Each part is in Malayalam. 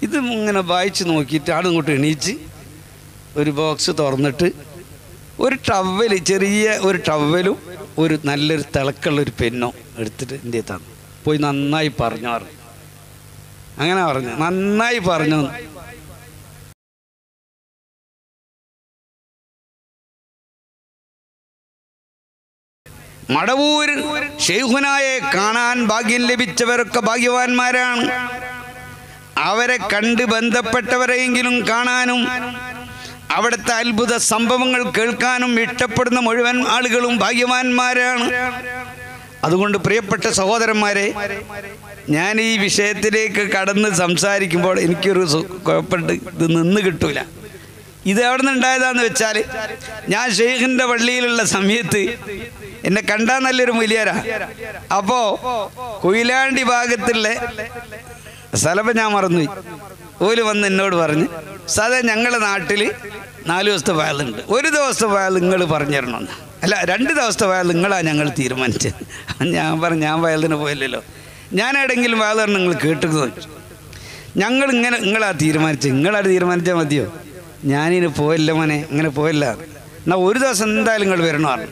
ഇത് ഇങ്ങനെ വായിച്ച് നോക്കിയിട്ട് ആളിങ്ങോട്ട് എണീച്ച് ഒരു ബോക്സ് തുറന്നിട്ട് ഒരു ടവൽ, ചെറിയ ഒരു ടവലും ഒരു നല്ലൊരു തിളക്കുള്ളൊരു പെന്നോ എടുത്തിട്ട് എൻ്റെ തന്നു. പോയി നന്നായി പറഞ്ഞു. അങ്ങനെ പറഞ്ഞു, നന്നായി പറഞ്ഞു. മടവൂർ ശൈഖുനായെ കാണാൻ ഭാഗ്യം ലഭിച്ചവരൊക്കെ ഭാഗ്യവാന്മാരാണ്. അവരെ കണ്ട് ബന്ധപ്പെട്ടവരെയെങ്കിലും കാണാനും അവിടുത്തെ അത്ഭുത സംഭവങ്ങൾ കേൾക്കാനും ഇഷ്ടപ്പെടുന്ന മുഴുവൻ ആളുകളും ഭാഗ്യവാന്മാരാണ്. അതുകൊണ്ട് പ്രിയപ്പെട്ട സഹോദരന്മാരെ, ഞാൻ ഈ വിഷയത്തിലേക്ക് കടന്ന് സംസാരിക്കുമ്പോൾ എനിക്കൊരു കുഴപ്പമുണ്ട്, ഇത് നിന്ന് കിട്ടൂല. ഇത് എവിടെ നിന്ന് ഉണ്ടായതാന്ന് വെച്ചാൽ, ഞാൻ ഷെയ്ഖിൻ്റെ പള്ളിയിലുള്ള സമയത്ത് എന്നെ കണ്ടാൽ നല്ലൊരു മുലിയാരാ. അപ്പോൾ കൊയിലാണ്ടി ഭാഗത്തുള്ള സ്ഥലം ഞാൻ മറന്നുപോയി. ഓല് വന്ന് എന്നോട് പറഞ്ഞ്, സാധാ ഞങ്ങളുടെ നാട്ടിൽ 4 ദിവസത്തെ വയലുണ്ട്, ഒരു ദിവസത്തെ വയൽ നിങ്ങൾ പറഞ്ഞു തരണമെന്ന്. അല്ല, 2 ദിവസത്തെ വയൽ നിങ്ങളാണ് ഞങ്ങൾ തീരുമാനിച്ചത്. ഞാൻ പറഞ്ഞു, ഞാൻ വയലിന് പോയില്ലല്ലോ, ഞാൻ എവിടെയെങ്കിലും വയൽ പറഞ്ഞ് നിങ്ങൾ കേട്ടിരുന്നു. നിങ്ങളാ തീരുമാനിച്ചത്, നിങ്ങളാണ് തീരുമാനിച്ചാൽ മതിയോ? ഞാനിന് പോയില്ല മോനെ, ഇങ്ങനെ പോയില്ല. എന്നാൽ ഒരു ദിവസം എന്തായാലും നിങ്ങൾ വരണോ പറഞ്ഞു.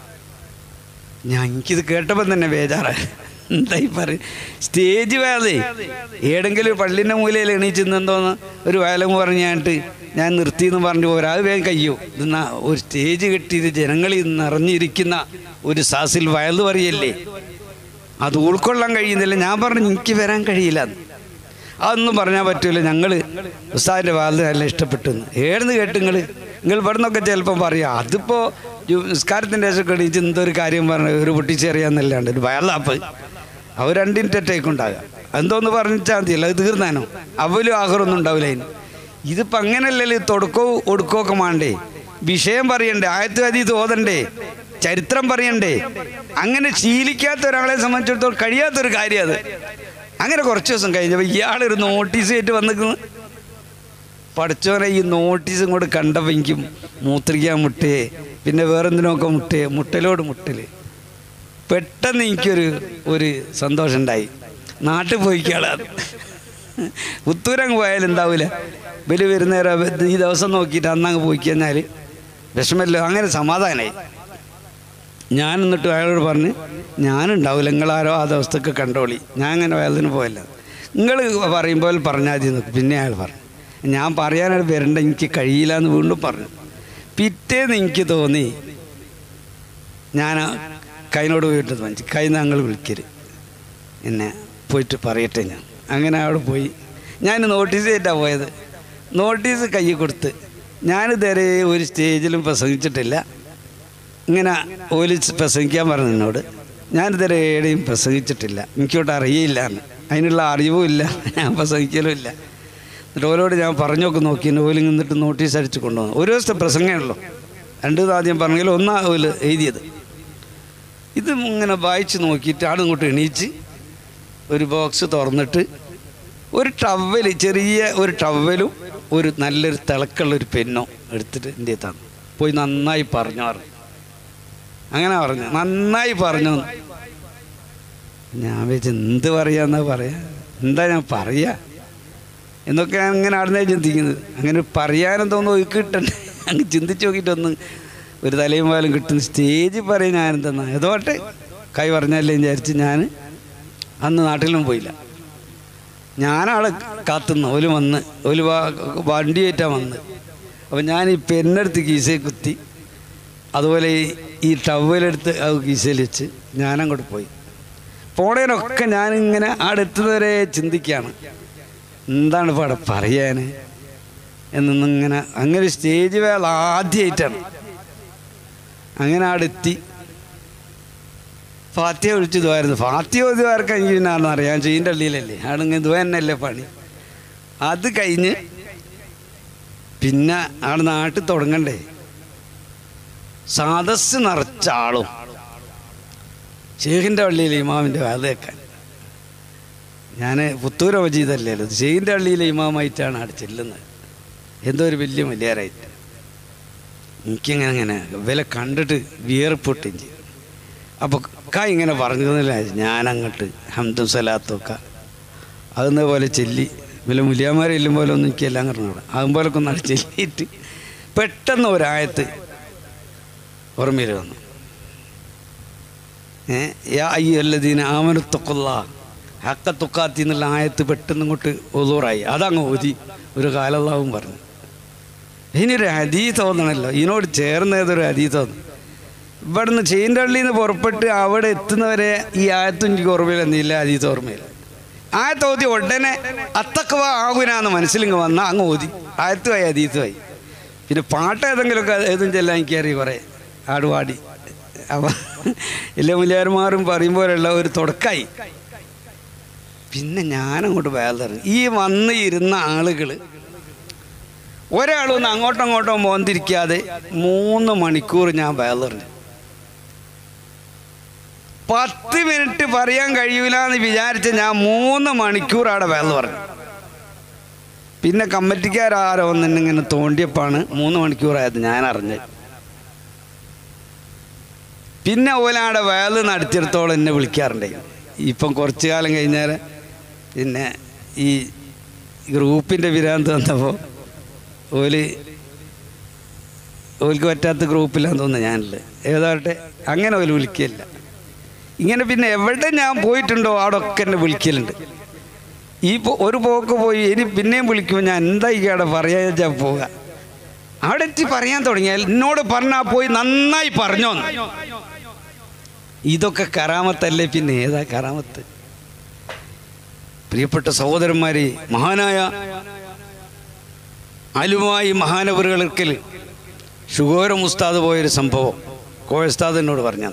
എനിക്കിത് കേട്ടപ്പോൾ തന്നെ ബേജാറായി. എന്തായി പറയും, സ്റ്റേജ് വയലേ ഏടെങ്കിലും പള്ളിൻ്റെ മൂലയിൽ എണീച്ചെന്തോന്ന് ഒരു വയലും പറഞ്ഞായിട്ട് ഞാൻ നിർത്തിയെന്ന് പറഞ്ഞു പോരാ, അത് വേഗം കഴിയോ. ഇതെന്നാ ഒരു സ്റ്റേജ് കെട്ടിയത് ജനങ്ങളിൽ നിറഞ്ഞിരിക്കുന്ന ഒരു സാസിൽ വയൽ പറയല്ലേ, അത് ഉൾക്കൊള്ളാൻ കഴിയുന്നില്ല. ഞാൻ പറഞ്ഞു, എനിക്ക് വരാൻ കഴിയില്ല, അതൊന്നും പറഞ്ഞാൽ പറ്റൂല. ഞങ്ങൾ ഉസ്താദിൻ്റെ വയൽ നല്ല ഇഷ്ടപ്പെട്ടെന്ന്. ഏടെന്ന് കേട്ട് നിങ്ങൾ ഇവിടെ നിന്നൊക്കെ ചിലപ്പം പറയാം. അതിപ്പോൾ നിസ്കാരത്തിൻ്റെ ശേഷം എണീച്ച് എന്തൊരു കാര്യം പറഞ്ഞ ഒരു പൊട്ടിച്ചെറിയാന്നല്ലാണ്ട് ഒരു വയലാപ്പ് അവർ 2 ടേക്കുണ്ടാകുക. എന്തോന്ന് പറഞ്ഞാൽ മതിയല്ല, അത് തീർന്നാനോ അവലും ആഹ്റൊന്നും ഉണ്ടാവില്ല. അതിന് ഇതിപ്പോൾ അങ്ങനെയല്ലല്ലോ, തുടക്കവും ഒടുക്കവും ഒക്കെ വേണ്ടേ, വിഷയം പറയണ്ടേ, ആയത്ത് ഹദീസ് ഓതണ്ടേ, ചരിത്രം പറയണ്ടേ. അങ്ങനെ ശീലിക്കാത്ത ഒരാളെ സംബന്ധിച്ചിടത്തോളം കഴിയാത്തൊരു കാര്യം അത്. അങ്ങനെ കുറച്ച് ദിവസം കഴിഞ്ഞപ്പോൾ ഇയാളൊരു നോട്ടീസ് ആയിട്ട് വന്നിരിക്കുന്നു. പഠിച്ചവനെ ഈ നോട്ടീസ് ഇങ്ങോട്ട് കണ്ടപ്പോൾ എനിക്ക് മൂത്രിക്കാൻ മുട്ടേ, പിന്നെ വേറെന്തിനൊക്കെ മുട്ടലോട് മുട്ടൽ. പെട്ടെന്ന് എനിക്കൊരു സന്തോഷം ഉണ്ടായി. നാട്ടിൽ പോയിക്കാളാണ്, പുത്തൂരങ്ങ് പോയാലും ഉണ്ടാവില്ല. വലിയ വരുന്നേരം ഈ ദിവസം നോക്കിയിട്ട് അന്നങ്ങ് പോയി കഴിഞ്ഞാൽ വിഷമല്ലോ, അങ്ങനെ സമാധാനമായി. ഞാൻ എന്നിട്ട് അയാളോട് പറഞ്ഞ്, ഞാനുണ്ടാവില്ല, നിങ്ങളാരോ ആ ദിവസത്തൊക്കെ കണ്ടോളി, ഞാൻ അങ്ങനെ വയലിന് പോയല്ല, നിങ്ങൾ പറയുമ്പോൾ പറഞ്ഞാൽ മതി. പിന്നെ അയാൾ പറഞ്ഞു, ഞാൻ പറയാനായിട്ട് വരണ്ട, എനിക്ക് കഴിയില്ല എന്ന് വീണ്ടും പറഞ്ഞു. പിറ്റേന്ന് എനിക്ക് തോന്നി, ഞാൻ കൈനോട് പോയിട്ട് മനസ്സിൽ കൈ ഞങ്ങൾ വിളിക്കരുത്, എന്നെ പോയിട്ട് പറയട്ടെ. ഞാൻ അങ്ങനെ അവിടെ പോയി. ഞാൻ നോട്ടീസ് ആയിട്ടാണ് പോയത്. നോട്ടീസ് കൈ കൊടുത്ത്, ഞാനിതുവരെ ഒരു സ്റ്റേജിലും പ്രസംഗിച്ചിട്ടില്ല. ഇങ്ങനെ ഓല് പ്രസംഗിക്കാൻ പറഞ്ഞു എന്നോട്. ഞാനിതുവരെ എവിടെയും പ്രസംഗിച്ചിട്ടില്ല, എനിക്കോട്ട് അറിയില്ല, അതിനുള്ള അറിവും ഇല്ല, ഞാൻ പ്രസംഗിക്കലും ഇല്ല. എന്നിട്ട് ഓരോട് ഞാൻ പറഞ്ഞൊക്കെ നോക്കി, ഓല് നിന്നിട്ട് നോട്ടീസ് അടിച്ച് കൊണ്ടുവന്നു. ഒരു ദിവസത്തെ പ്രസംഗമുള്ളൂ, 2 ആദ്യം പറഞ്ഞെങ്കിലും ഒന്നാ ഓല് എഴുതിയത്. ഇത് ഇങ്ങനെ വായിച്ച് നോക്കിയിട്ട് ആളിങ്ങോട്ട് എണീച്ച് ഒരു ബോക്സ് തുറന്നിട്ട് ഒരു ടവൽ, ചെറിയ ഒരു ടവലും ഒരു നല്ലൊരു തിളക്കുള്ളൊരു പെന്നോ എടുത്തിട്ട് എൻ്റെ തന്നു. പോയി നന്നായി പറഞ്ഞു. അങ്ങനെ പറഞ്ഞു, നന്നായി പറഞ്ഞു. ഞാൻ വെച്ച് എന്ത് പറയാന്നാ പറയാ, എന്താ ഞാൻ പറയാ എന്നൊക്കെ അങ്ങനെ ആടുന്നേ ചിന്തിക്കുന്നത്. അങ്ങനെ പറയാനെന്തോന്ന് കിട്ടണ്ടേ, അങ്ങ് ചിന്തിച്ച് നോക്കിയിട്ടൊന്ന് ഒരു തലയും പാലും കിട്ടുന്ന സ്റ്റേജിൽ പറയും ഞാനെന്തെന്നാ ഏതോട്ടെ കൈ പറഞ്ഞല്ലേ വിചാരിച്ച് ഞാൻ അന്ന് നാട്ടിലും പോയില്ല. ഞാനവിടെ കാത്തുനിന്ന് ഓല് വന്ന്, ഓല് വണ്ടിയേറ്റാണ് വന്ന്. അപ്പം ഞാൻ ഈ പെന്നെടുത്ത് കീസയിൽ കുത്തി, അതുപോലെ ഈ ടവലെടുത്ത് അത് കീസയിൽ വെച്ച് ഞാനങ്ങോട്ട് പോയി. പോണേനൊക്കെ ഞാനിങ്ങനെ അവിടെ എത്തുന്നവരെ ചിന്തിക്കുകയാണ്, എന്താണ് ഇപ്പോൾ അവിടെ പറയാൻ എന്നിങ്ങനെ. അങ്ങനെ സ്റ്റേജ് വേള ആദ്യമായിട്ടാണ്. അങ്ങനെ അവിടെ എത്തി. ഫാത്തിഹ വിളിച്ച് ഇതുവായിരുന്നു. ഫാത്തിഹ ഇതുവാർക്ക് എനിക്ക് പിന്നെ അറിയാം, ചെയ്യുന്ന പള്ളിയിലല്ലേ, അവിടെ ഇങ്ങനെ ഇതുവ തന്നെയല്ലേ പണി. അത് കഴിഞ്ഞ് പിന്നെ അവിടെ നാട്ടിൽ തുടങ്ങണ്ടേ, സദസ്സ് നിറച്ച ആളും ഷെയ്ഖിൻ്റെ പള്ളിയിൽ ഇമാമിൻ്റെ അത് കേൾക്കാൻ. ഞാൻ പുത്തൂർ മജീദല്ലല്ലോ, ഷെയ്ഖിൻ്റെ പള്ളിയിലെ ഇമാമായിട്ടാണ് അവിടെ ചെല്ലുന്നത്. എന്തോ ഒരു വലിയ മല്യാരായിട്ട്. എനിക്കിങ്ങനെ വില കണ്ടിട്ട് വിയർപ്പൊട്ടും ചെയ്യും. അപ്പോൾ ഇങ്ങനെ പറഞ്ഞിരുന്നില്ല, ഞാനങ്ങോട്ട് ഹംദും സലാത്തൊക്കെ അതെന്ന പോലെ ചൊല്ലി വല്ല മുലിയാമാരെല്ലും പോലെ ഒന്നും എനിക്കെല്ലാം പറഞ്ഞോളാം അതുപോലൊക്കെ ഒന്ന് ചെല്ലിയിട്ട് പെട്ടെന്ന് ഒരായത്ത് ഓർമ്മയിൽ വന്നു. യാ അയ്യുഹല്ലദീന ആമനു തഖുല്ലാഹ ഹഖ തുഖാത്തി എന്നുള്ള ആയത്ത് പെട്ടെന്ന് ഇങ്ങോട്ട് ഉദൂറായി. അതങ്ങ് ഓതി ഒരു കാലല്ലാവും പറഞ്ഞു. ഇനിയൊരു ഹദീസ് തോന്നണമല്ലോ, ഇതിനോട് ചേർന്നതൊരു ഹദീസ് തോന്നും. ഇവിടുന്ന് ചീന്തള്ളിയിൽ നിന്ന് പുറപ്പെട്ട് അവിടെ എത്തുന്നവരെ ഈ ആയത്തും എനിക്ക് ഓർമ്മയിലെന്നില്ല, ഹദീസ് ഓർമ്മയില്ല. ആയത്ത് ഓതി ഉടനെ അത്തക്കവ ആകുനാന്ന് മനസ്സിലിങ്ങ് വന്നാൽ അങ്ങ് ഓതി ആയത്തുമായി ഹദീസുമായി. പിന്നെ പാട്ട് ഏതെങ്കിലുമൊക്കെ ഏതും ചെല്ലാൻ എനിക്കറിയാം, കുറേ ആടുപാടി. അപ്പം എല്ലാ മുല്യാർമാരും പറയുമ്പോഴുള്ള ഒരു തുടക്കമായി. പിന്നെ ഞാനങ്ങോട്ട് വേദന ഈ വന്ന് ഇരുന്ന ആളുകൾ ഒരാളൊന്നും അങ്ങോട്ടും അങ്ങോട്ടും പോന്നിരിക്കാതെ 3 മണിക്കൂർ ഞാൻ വേദന. 10 മിനിറ്റ് പറയാൻ കഴിയൂല എന്ന് വിചാരിച്ച ഞാൻ 3 മണിക്കൂർ അവിടെ വേദ പറഞ്ഞു. പിന്നെ കമ്മിറ്റിക്കാരോ ഒന്നിങ്ങനെ തോണ്ടിയപ്പാണ് 3 മണിക്കൂറായത് ഞാൻ അറിഞ്ഞത്. പിന്നെ ഓലാടെ വേദ നടത്തിയെടുത്തോളം എന്നെ വിളിക്കാറുണ്ട്. ഇപ്പം കുറച്ചു കാലം കഴിഞ്ഞാൽ പിന്നെ ഈ ഗ്രൂപ്പിൻ്റെ വിരാന്ത് വന്നപ്പോൾ ഓൽക്ക് പറ്റാത്ത ഗ്രൂപ്പിലാന്ന് തോന്നുന്നു ഞാനുള്ളത്. ഏതാവട്ടെ അങ്ങനെ ഓല് വിളിക്കില്ല. ഇങ്ങനെ പിന്നെ എവിടെ ഞാൻ പോയിട്ടുണ്ടോ അവിടെ ഒക്കെ എന്നെ വിളിക്കലുണ്ട്. ഈ ഒരു പോക്ക് പോയി ഇനി പിന്നെയും വിളിക്കുമ്പോൾ ഞാൻ എന്താ ഈ അവിടെ പറയാ പോവുക. അവിടെ എത്തി പറയാൻ തുടങ്ങിയാൽ എന്നോട് പറഞ്ഞാൽ പോയി നന്നായി പറഞ്ഞോന്ന്. ഇതൊക്കെ കറാമത്തല്ലേ, പിന്നെ ഏതാ കറാമത്ത്? പ്രിയപ്പെട്ട സഹോദരന്മാരെ, മഹാനായ ആലുമായി മഹാനവറുകൾക്കൽ ഷുഗോരം ഉസ്താദ് പോയൊരു സംഭവം കോഴസ്താദ് എന്നോട് പറഞ്ഞു.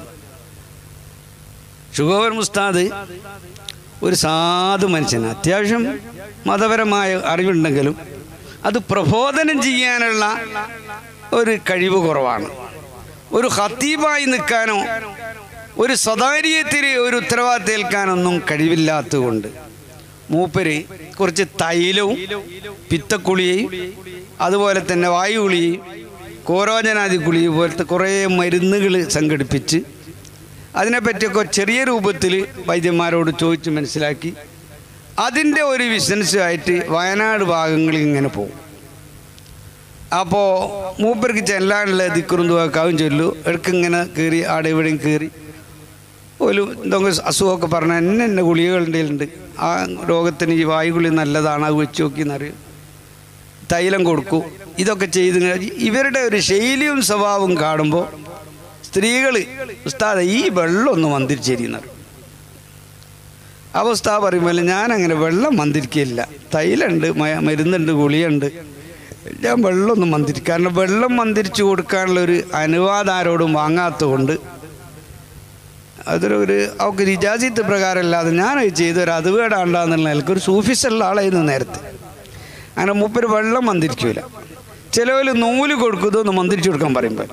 ഷുഗോരം ഉസ്താദ് ഒരു സാധു മനുഷ്യൻ, അത്യാവശ്യം മതപരമായ അറിവുണ്ടെങ്കിലും അത് പ്രബോധനം ചെയ്യാനുള്ള ഒരു കഴിവ് കുറവാണ്. ഒരു ഖത്തീബായി നിൽക്കാനോ ഒരു സ്വകാര്യത്തിൽ ഒരു ഉത്തരവാദിത്തം ഏൽക്കാനൊന്നും കഴിവില്ലാത്തതുകൊണ്ട് മൂപ്പര് കുറച്ച് തൈലവും പിത്തക്കുളിയെയും അതുപോലെ തന്നെ വായുകുളിയെയും കോരോജനാദി കുളിയും പോലത്തെ കുറേ മരുന്നുകൾ സംഘടിപ്പിച്ച് അതിനെപ്പറ്റിയൊക്കെ ചെറിയ രൂപത്തിൽ വൈദ്യന്മാരോട് ചോദിച്ച് മനസ്സിലാക്കി അതിൻ്റെ ഒരു ബിസിനസ്സുമായിട്ട് വയനാട് ഭാഗങ്ങളിൽ ഇങ്ങനെ പോകും. അപ്പോൾ മൂപ്പർക്ക് ചെല്ലാനുള്ള ദിക്റും ദുആവും ചൊല്ലു. ഇടയ്ക്കിങ്ങനെ കയറി ആടെ ഇവിടെയും കയറി ഒരു എന്തെങ്കിലും അസുഖമൊക്കെ പറഞ്ഞാൽ എന്നെ ഗുളികകളുടെ ഉണ്ട്, ആ രോഗത്തിന് ഈ വായുകുളി നല്ലതാണ്, അത് വെച്ച് നോക്കി എന്നറിയും, തൈലം കൊടുക്കും. ഇതൊക്കെ ചെയ്ത് ഇവരുടെ ഒരു ശൈലിയും സ്വഭാവവും കാണുമ്പോൾ സ്ത്രീകൾ ഉസ്താദ് ഈ വെള്ളം ഒന്ന് മന്ദിരിച്ചേരിയെന്നറിയും. അവസ്ഥ പറയുമ്പോൾ ഞാനങ്ങനെ വെള്ളം മന്ദിരിക്കില്ല, തൈലുണ്ട്, മരുന്നുണ്ട്, ഗുളിയുണ്ട്, ഞാൻ വെള്ളം ഒന്നും മന്ദിരിക്കും. കാരണം വെള്ളം മന്ദിരിച്ച് കൊടുക്കാനുള്ളൊരു അനുവാദം ആരോടും വാങ്ങാത്തതുകൊണ്ട് അതൊരു അവർക്ക് ഇജാസിത്ത് പ്രകാരമല്ലാതെ ഞാനത് ചെയ്തൊരു അതുവേടാണ്ടാന്നുള്ള നിലക്കൊരു സൂഫിസുള്ള ആളായിരുന്നു നേരത്തെ. അങ്ങനെ മൂപ്പര് വെള്ളം മന്ദിരിക്കൂല. ചിലവർ നൂല് കൊടുക്കുന്നതൊന്ന് മന്ദിരിച്ചു കൊടുക്കാൻ പറയുമ്പോൾ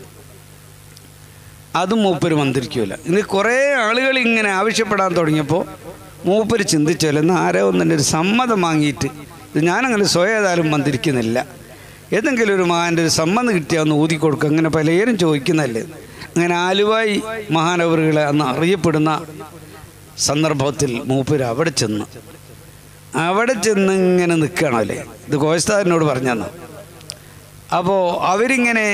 അതും മൂപ്പര് മന്ദിരിക്കൂല. ഇന്ന് കുറേ ആളുകൾ ഇങ്ങനെ ആവശ്യപ്പെടാൻ തുടങ്ങിയപ്പോൾ മൂപ്പര് ചിന്തിച്ചല്ലോ, എന്നാൽ ആരോ ഒന്നിൻ്റെ ഒരു സമ്മതം വാങ്ങിയിട്ട് ഇത് ഞാനങ്ങനെ സ്വയം ഏതായാലും മന്ദിരിക്കുന്നില്ല, ഏതെങ്കിലും ഒരു മഹാൻ്റെ ഒരു സമ്മതം കിട്ടിയാൽ ഒന്ന് ഊതി കൊടുക്കുക. അങ്ങനെ പലരും ചോദിക്കുന്നതല്ലേ. അങ്ങനെ ആലുവായി മഹാനവറുകളെ അന്ന് അറിയപ്പെടുന്ന സന്ദർഭത്തിൽ മൂപ്പര് അവിടെ ചെന്ന് ഇങ്ങനെ നിൽക്കുകയാണല്ലേ. ഇത് കോയസ്താദിനോട് പറഞ്ഞെന്ന്. അപ്പോൾ അവരിങ്ങനെ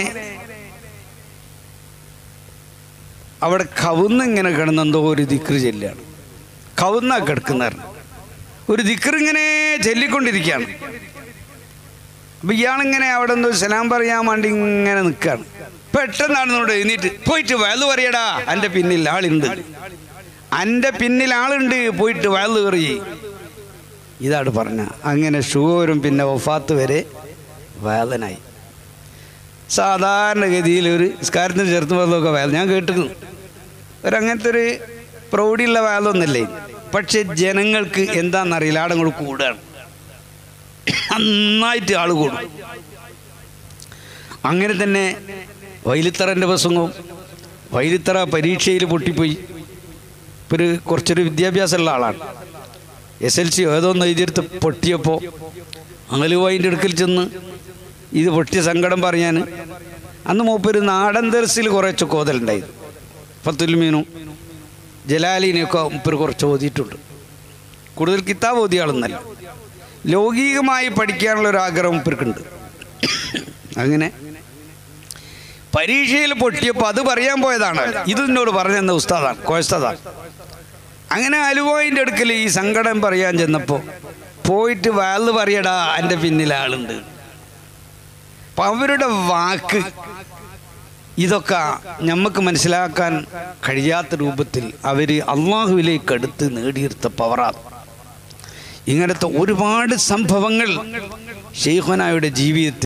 അവിടെ കവുന്നിങ്ങനെ കിടന്നെന്തോ ഒരു ദിക്റ് ചെല്ലുകയാണ്. കവുന്ന കിടക്കുന്നവരാണ് ഒരു ദിക്റിങ്ങനെ ചൊല്ലിക്കൊണ്ടിരിക്കുകയാണ്. അപ്പം ഇയാളിങ്ങനെ അവിടെ എന്തോ സലാം പറയാൻ വേണ്ടി ഇങ്ങനെ നിൽക്കുകയാണ്. പെട്ടെന്നാണ് നോട് എഴുന്നേറ്റ് പോയിട്ട് വയല് പറയടാ, എൻ്റെ പിന്നിൽ ആളുണ്ട്, എൻ്റെ പിന്നിൽ ആളുണ്ട്, പോയിട്ട് വയല് പറയേ. ഇതാണ് പറഞ്ഞ. അങ്ങനെ ഷുഗറും പിന്നെ വഫാത്ത് വരെ വേദനായി. സാധാരണഗതിയിൽ ഒരു നിസ്കാരത്തിന് ചേർത്ത് വന്നതൊക്കെ വേദന ഞാൻ കേട്ടിരുന്നു. ഒരങ്ങനത്തെ ഒരു പ്രൗഢിയുള്ള വേദമൊന്നുമല്ലേ. പക്ഷെ ജനങ്ങൾക്ക് എന്താണെന്നറിയില്ല, ആടങ്ങൾ കൂടുകയാണ്, നന്നായിട്ട് ആൾ കൂടും. അങ്ങനെ തന്നെ വൈലിത്തറൻ്റെ പ്രസംഗവും വൈലിത്തറ പരീക്ഷയിൽ പൊട്ടിപ്പോയി. ഇപ്പോൾ കുറച്ചൊരു വിദ്യാഭ്യാസമുള്ള ആളാണ്. SLC ഏതോന്ന് എഴുതിയെടുത്ത് പൊട്ടിയപ്പോൾ ആലുവായിൻ്റെ അടുക്കൽ ചെന്ന് ഇത് പൊട്ടിയ സങ്കടം പറയാൻ അന്ന് മൂപ്പര് നാടൻ ദർസിൽ കുറച്ച് കോതലുണ്ടായിരുന്നു. ഫത്തുൽ മീനും ജലാലിനെയൊക്കെ മൂപ്പര് കുറച്ച് ഓതിയിട്ടുണ്ട്. കൂടുതൽ കിതാബ് ഓതിയാളൊന്നല്ല. ലൗകികമായി പഠിക്കാനുള്ളൊരാഗ്രഹം ഇവർക്കുണ്ട്. അങ്ങനെ പരീക്ഷയിൽ പൊട്ടിയപ്പോൾ അത് പറയാൻ പോയതാണ്. ഇത് എന്നോട് പറഞ്ഞെന്ന ഉസ്താദാണ്, കോയസ്താദാണ്. അങ്ങനെ അലുവായിൻ്റെ അടുക്കൽ ഈ സങ്കടം പറയാൻ ചെന്നപ്പോൾ പോയിട്ട് വാല് പറയടാ എൻ്റെ പിന്നിൽ ആളുണ്ട്. അപ്പം അവരുടെ വാക്ക് ഇതൊക്കെ നമുക്ക് മനസ്സിലാക്കാൻ കഴിയാത്ത രൂപത്തിൽ അവർ അള്ളാഹുവിലേക്ക് അടുത്ത് നേടിയെടുത്ത പവറാണ്. ഇങ്ങനത്തെ ഒരുപാട് സംഭവങ്ങൾ ശൈഖുനായുടെ ജീവിതത്തിൽ